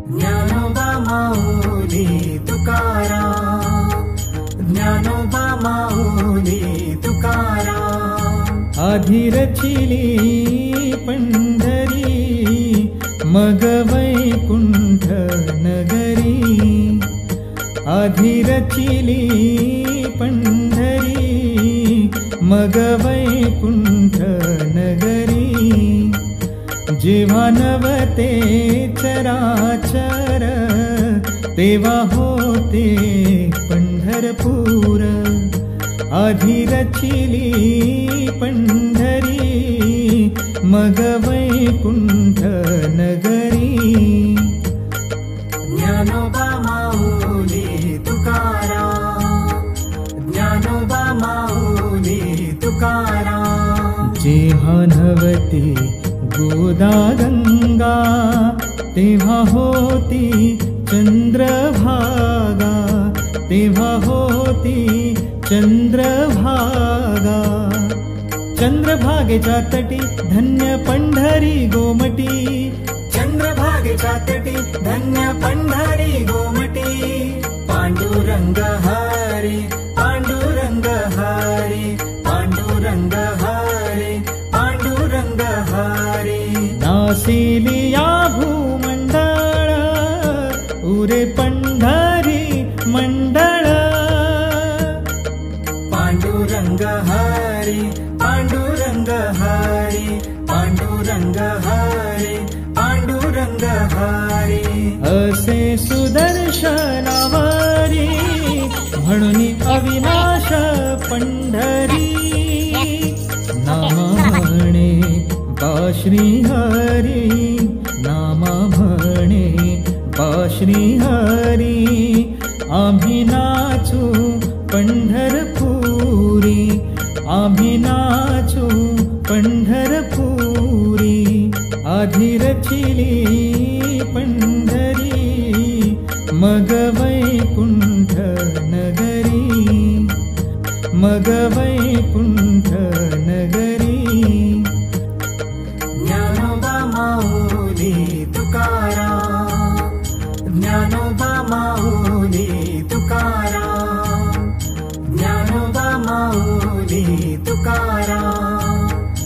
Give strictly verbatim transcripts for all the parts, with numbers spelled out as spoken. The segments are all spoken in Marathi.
ज्ञानोबा माऊली तुकाराम, ज्ञानोबा माऊली तुकाराम। आधी रचिली पंढरी मग वैकुंठ नगरी, आधी रचिली पंढरी मग वैकुंठ नगरी। जेव्हा नवते चराचर तेव्हा होते पंढरपूर, आधी रचिली पंढरी मग वैकुंठ नगरी। ज्ञानोबा माऊली तुकाराम, ज्ञानोबा माऊली तुकाराम। जेव्हा नवती गोदा गंगा तेव्हा होती चंद्रभागा, तेव्हा होती चंद्रभागा। चंद्रभागेच्या तटी धन्य पंढरी गोमटी, चंद्रभागेच्या तटी धन्य पंढरी गोमटी। पांडुरंग हरी, पांडुरंग हरी, पांडुरंग हरी, पांडुरंग हरी। नासिलिया भूमंडळ उरे पंढरी मंडळ। पांडुरंग हरी, पांडुरंग हरी, पांडुरंग हरी, पांडुरंग हरी। असे सुदर्शनावरी म्हणून अविनाश पंढरी। नामा म्हणे बा श्री हरी, नामा म्हणे बा श्री हरी। आम्ही नाचू पंढरपुरी, आम्ही नाचू पंढरपुरी। आधी रचिली पंढरी मग वैकुंठ नगरी, मग वैकुंठ नगरी। ज्ञानोबा माऊली तुकाराम, ज्ञानोबा माऊली तुकाराम, ज्ञानोबा माऊली तुकाराम।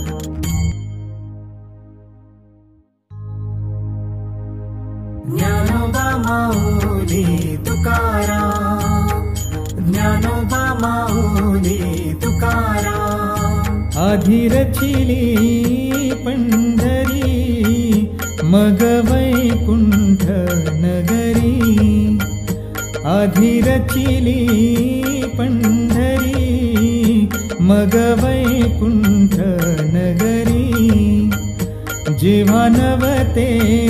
ज्ञानोबा माऊली तुकाराम, ज्ञानोबा माऊली तुकाराम। आधी रचिली पंढरी मग वैकुंठ नगरी, आधी रचिली पंढरी मग वैकुंठ नगरी। जेव्हा नवते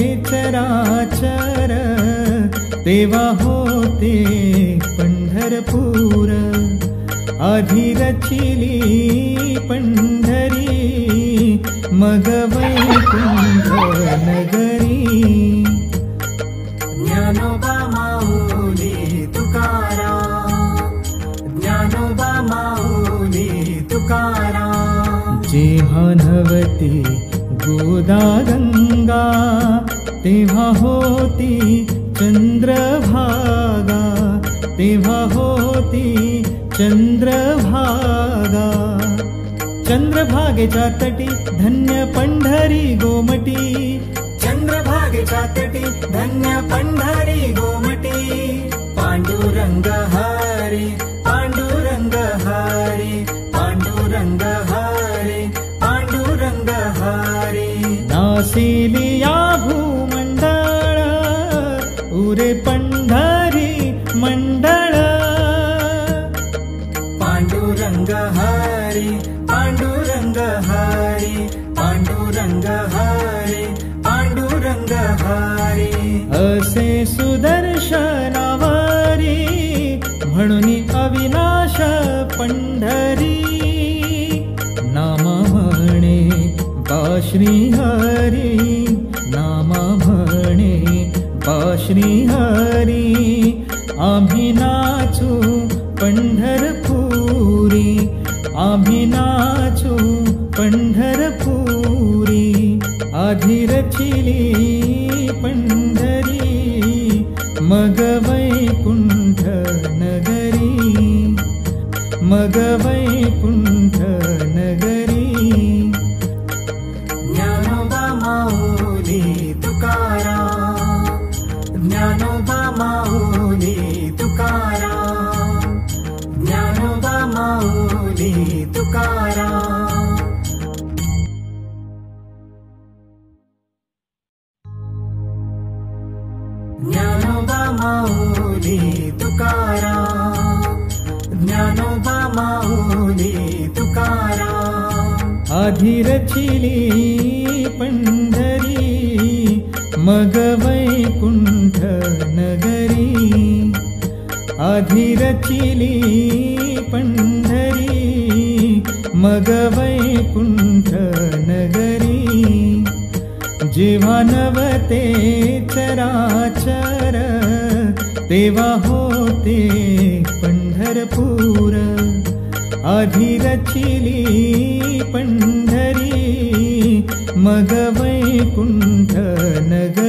चराचर तेव्हा होते पंढरपूर, आधी रचिली पंढरी मग वैकुंठ नगरी। ज्ञानोबा माऊली तुकाराम, ज्ञानोबा माऊली तुकाराम। जेव्हा नवती गोदा गंगा तेव्हा होती चंद्रभागा, तेव्हा होती चंद्रभागा। चंद्रभागेच्या तटी धन्य पंढरी गोमटी, चंद्रभागेच्या तटी धन्य पंढरी गोमटी। पांडुरंग हरी, पांडुरंग हरी, पांडुरंग हरी, पांडुरंग हरी। नासिलिया भूमंडळ उरे पंढरी मंडळ। पांडुरंग हरी, पांडुरंग हरी, पांडुरंग हरी, पांडुरंग हरी। असे सुदर्शनावरी म्हणून अविनाश पंढरी। नामा म्हणे बा श्री हरी, नामा म्हणे बा श्री हरी। आम्ही नाचू पंढरपुरी, आम्ही नाचू पंढरपुरी। आधी रचिली पंढरी मग वैकुंठ नगरी, मग वैकुंठ नगरी. ज्ञानोबा माऊली तुकाराम, ज्ञानोबा माऊली तुकाराम, ज्ञानोबा माऊली तुकाराम. ज्ञानोबा माऊली तुकाराम, ज्ञानोबा माऊली तुकाराम. आधी रचिली पंढरी, मग वैकुंठ नगरी. आधी रचिली पंढरी, मग वैकुंठ नगरी. जेव्हा नवते चराचर, तेव्हा होते पंढरपूर. आधी रचिली पंढरी, मग वैकुंठ नगरी.